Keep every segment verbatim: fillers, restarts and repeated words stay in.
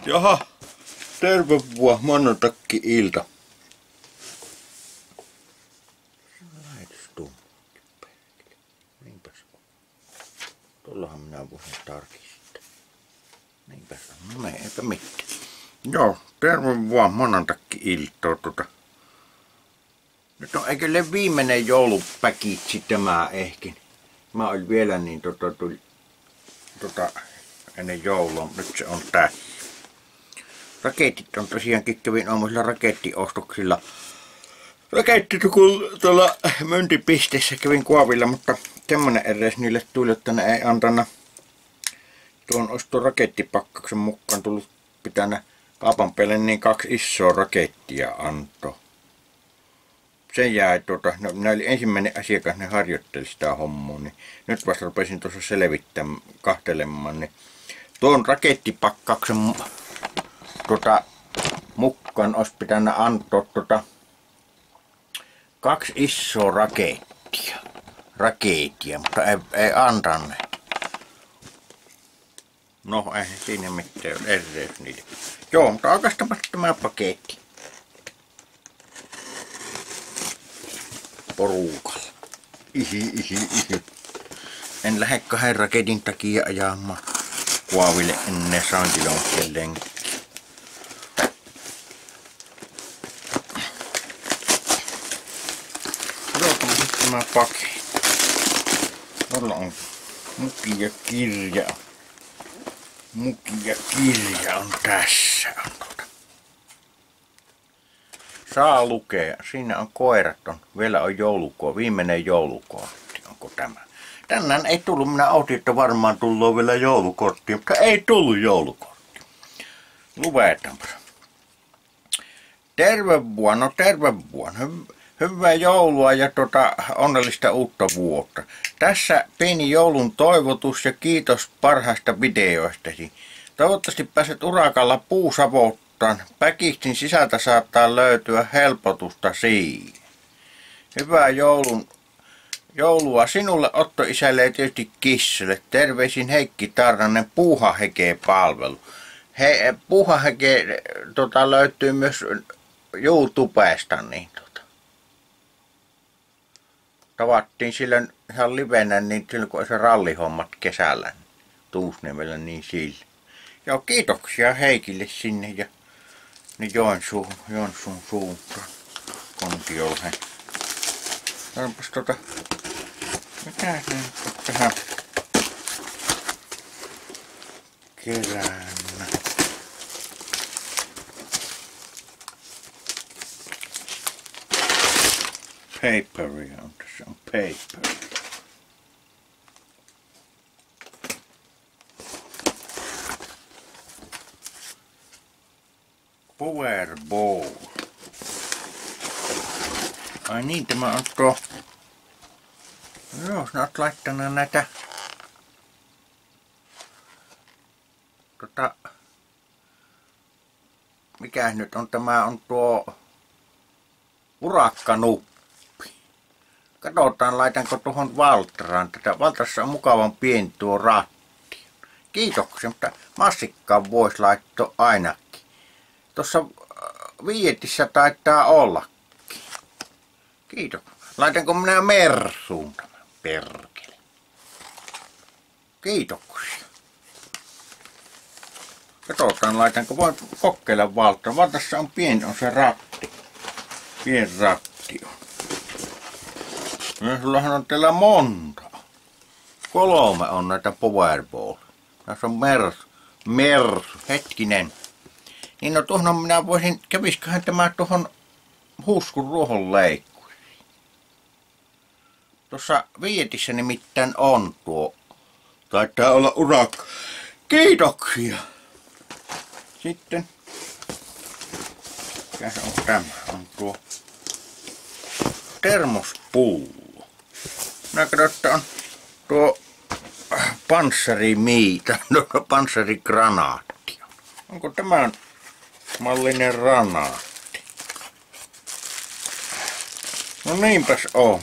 Jaha, terve vuo, maanantakki ilta. Niinpäs on. Tuollahan minä voisin tarkistaa. Niinpäs on. No eipä mitään. Joo, terve vuo, maanantakki ilta. Tuota. Nyt on eikölle viimeinen joulupäkitsi tämä ehkä. Mä olin vielä niin tota tuli tota ennen joulua, nyt se on tässä. Raketit on tosiaankin, kävin aamuisilla rakettiostoksilla. Rakettitukun tuolla myyntipisteessä kävin kuavilla, mutta semmonen edes niille tuli, että ne ei antana tuon oston rakettipakkauksen mukaan tullut pitänä kaupan päälle niin kaksi isoa rakettia antoi. Se jäi tuota, no, minä olin ensimmäinen asiakas, ne harjoitteli sitä hommaa, niin nyt vasta rupesin tuossa selvittämään, kahtelemaan, niin tuon rakettipakkauksen tuota, mukaan olisi pitänyt antaa tuota, kaksi isoa rakettia, raketia, mutta ei, ei antaneet. No ei siinä mitään ole ereys niille. Joo, mutta aukaistapas tämä paketti. Porukalla. Ihi, ihi, ihi. En lähde kahden raketin takia ajamaan kuaville ennen saan kilometrin lenkkiä. Odotan sitten tämä paketti. Tuolla on muki ja kirja. Muki ja kirja on tässä. On tuota. Saa lukea. Siinä on koirat. On. Vielä on joulukuo. Viimeinen joulukortti. Onko tämä? Tänään ei tullut. Minä otin, että varmaan tullut vielä joulukortti. Mutta ei tullut joulukortti. Luvetaanpa. Terve vuonna. Terve vuonna. Hy- hyvää joulua ja tota, onnellista uutta vuotta. Tässä pieni joulun toivotus ja kiitos parhaista videoistasi. Toivottavasti pääset urakalla puusavottaan. Päkistin sisältä saattaa löytyä helpotusta siihen. Hyvää joulun, joulua sinulle, Otto isälle ja tietysti Kissalle. Terveisin Heikki Tarnanen, Puuhaheke palvelu. He, Puuhaheke tota, löytyy myös YouTubesta. Niin, tota. Tavattiin silloin ihan livenä, niin silloin kun se rallihommat kesällä Tuusniemellä, niin sillä. Joo, kiitoksia Heikille sinne ja niin Joensuun, Joensuun suuntaan Kontiolhen. Onpas tota, mitä se on tähän keräännä. Paperia on tässä, on paper. Powerball. Ai niin, tämä on tuo. Joo, sinä olet laittanut näitä. Tota. Mikäs nyt on, tämä on tuo urakkanuppi. Katsotaan, laitanko tuohon Valtraan tätä. Valtrassa on mukavan pieni tuo ratti. Kiitoksia, mutta massikkaan voisi laittaa ainakin. Tuossa Vietissä taitaa ollakin. Kiitos. Laitanko minä Mersuun tämän perkele? Kiitoksia. Katsotaan, laitanko. Voin kokeilla Valtra. Valtrassa on pieni, on se ratti. Pieni ratti on. Ja sullahan on teillä monta. Kolme on näitä Powerball. Tässä on Mersu. Mersu. Hetkinen. Niin no tuohon minä voisin, kävisköhän tämä tuohon Huuskun ruohonleikkuisiin. Tuossa Vietissä nimittäin on tuo. Taitaa olla urakka. Kiitoksia. Sitten. Mikä se on tämä? On tuo termospullo. Minä katson, että on tuo panssarimiita, no panssarigranaatti. Onko tämä mallinen granaatti? No niinpäs on.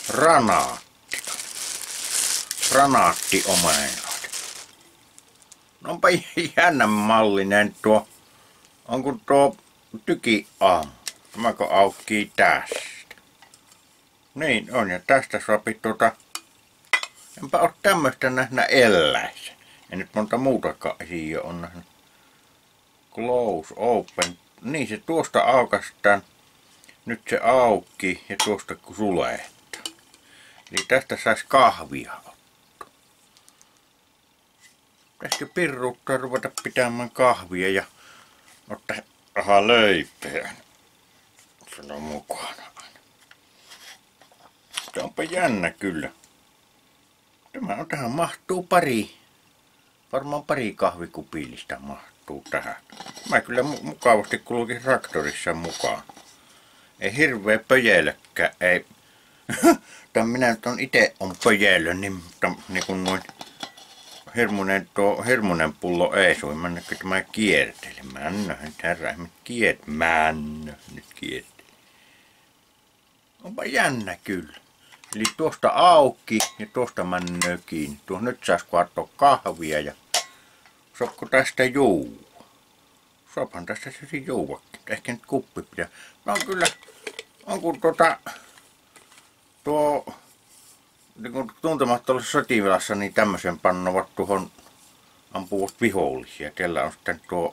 Granaatti. Granaatti omeenoita. No onpa jännä mallinen tuo. Onko tuo tykiaamu? Tämäkö aukkii tästä? Niin on, ja tästä sopi tuota. Enpä oo tämmöstä nähnä eläissä. Ja nyt monta muutakaan asiaa on nähnyt. Close, open. Niin se tuosta aukastaan. Nyt se auki ja tuosta kun sulehtaa. Eli tästä sais kahvia ottaa. Pitäisikö pirruuttaa ruveta pitämään kahvia ja ottaa aha leipää. Se on mukana aina. Tämä onpa jännä kyllä. Tämä on, tähän mahtuu pari. Varmaan pari kahvikupillista mahtuu tähän. Mä kyllä mukavasti kulkin traktorissa mukaan. Ei hirveä pöjelökään, ei. Tämän minä nyt on ite on pöjelö, niin, niin kuin noin hirmunen, tuo hirmunen pullo ei sui. Mä näkö tämä kierteli. Mä en nähnyt herran, kiert. Mä en nyt kierteli. Onpa jännä kyllä. Eli tuosta auki ja tuosta männöö kiinni. Tuo nyt saisi katsoa kahvia ja sopko tästä juua. Sopan tästä se juuakin. Ehkä nyt kuppi pitää. No kyllä, on kun tuota, tuo niin kun tuntemattomassa sotivilassa niin tämmöisen pannovat tuohon ampuvat vihollisia. Kellä on sitten tuo,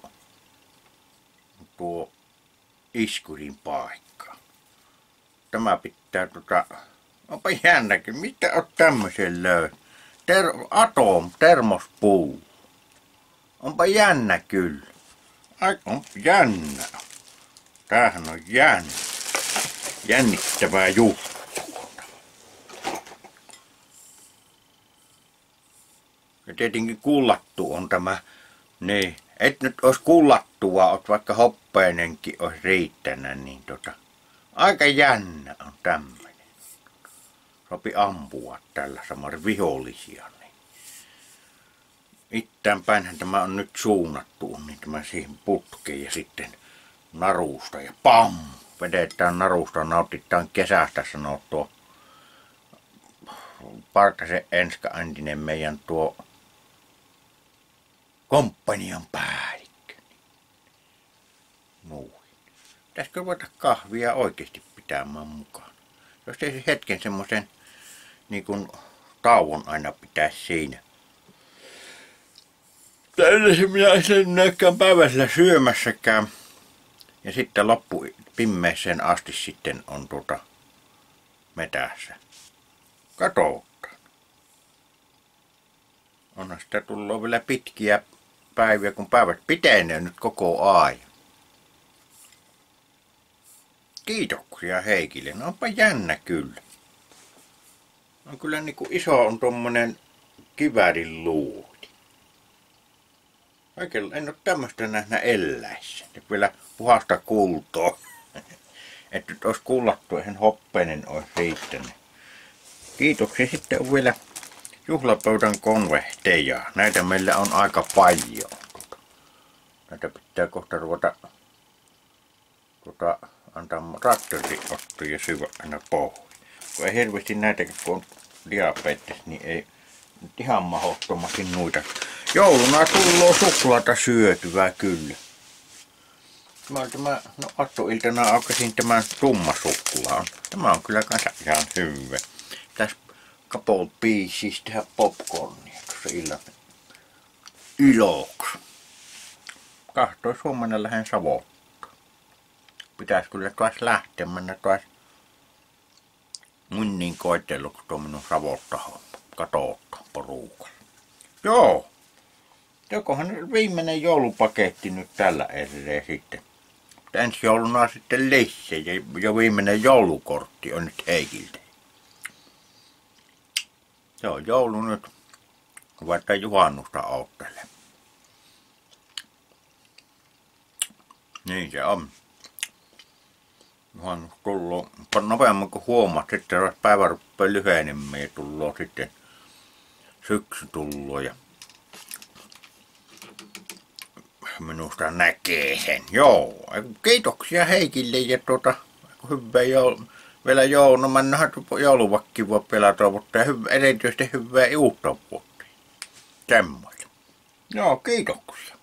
tuo iskurin paikka. Tämä pitää tota. Onpa jännäkin. Mitä oot tämmösen löy? Ter atom, termospuu. Onpa jännä kyllä. Ai, on jännä. Tämähän on jännä. Jännittävää juttua. Ja tietenkin kullattu on tämä. Niin. Et nyt ois kullattua, oot vaikka hoppeinenkin ois riittänyt, niin tota. Aika jännä on tämmönen. Sopi ampua tällä samoin vihollisia. Niin. Ittään päinhän tämä on nyt suunnattu, niin tämä siihen putkeen ja sitten narusta ja pam! Vedetään narusta, nautitaan kesästä, sanoo tuo Partasen enska-entinen meidän tuo komppanian päällikkö. Noin. Pitäisikö ruveta kahvia oikeasti pitämään mukaan? Jos ei se hetken semmoisen niin kuin tauon aina pitäisi siinä. Täydessä minä en näkään päiväsellä syömässäkään. Ja sitten loppu pimmeeseen asti sitten on tuota metässä. Katsotaan. Onhan sitä tullut vielä pitkiä päiviä, kun päivät pitenee nyt koko ajan. Kiitoksia Heikille. No onpa jännä kyllä. On kyllä niinku iso on tommonen kiväärin luoti. Oikein en oo tämmöstä nähnä eläissä. Ja vielä puhasta kultoa. Että nyt ois kullattu, eihän hoppeinen ois riittänyt. Kiitoksia. Sitten on vielä juhlapöydän konvehteja. Näitä meillä on aika paljon. Näitä pitää kohta ruveta tuota, antaa traktori ottaa ja syvä aina pohjaan. Kun ei hirveästi näitäkin, kun on diabetes, niin ei nyt ihan mahdottomasti noita. Jouluna tullee suklaata syötyvää kyllä. Mä, tämä, no aattoiltana aukasin tämän tummasuklaan. Tämä on kyllä kanssa ihan hyvä. Tässä couple pieces tehdä popcornia tuossa illan iloksi. Kahtois huomenna lähden Savottaan. Pitäis kyllä taas lähteä mennä taas munnin koetelluksi tuo minun Savotta-homma. Katoutta porukalla. Joo. Jokohan viimeinen joulupaketti nyt tällä erää sitten. Ensi jouluna sitten Lisse ja jo viimeinen joulukortti on nyt Heikiltä. Joo, joulu nyt. Vaikka juhannusta oottelee. Niin se on. Juhannus tulloo nopeammin kuin huomaat. Sitten päivä rupeaa lyhenemään ja tulloo sitten syksy tulloo ja minusta näkee sen. Joo, kiitoksia Heikille ja tuota, hyvää joulua. Vielä jouluna, mennään jouluvakki voi vielä toivottaa ja hyvä, erityisesti hyvää uutta vuotta. Semmoista. Joo, kiitoksia.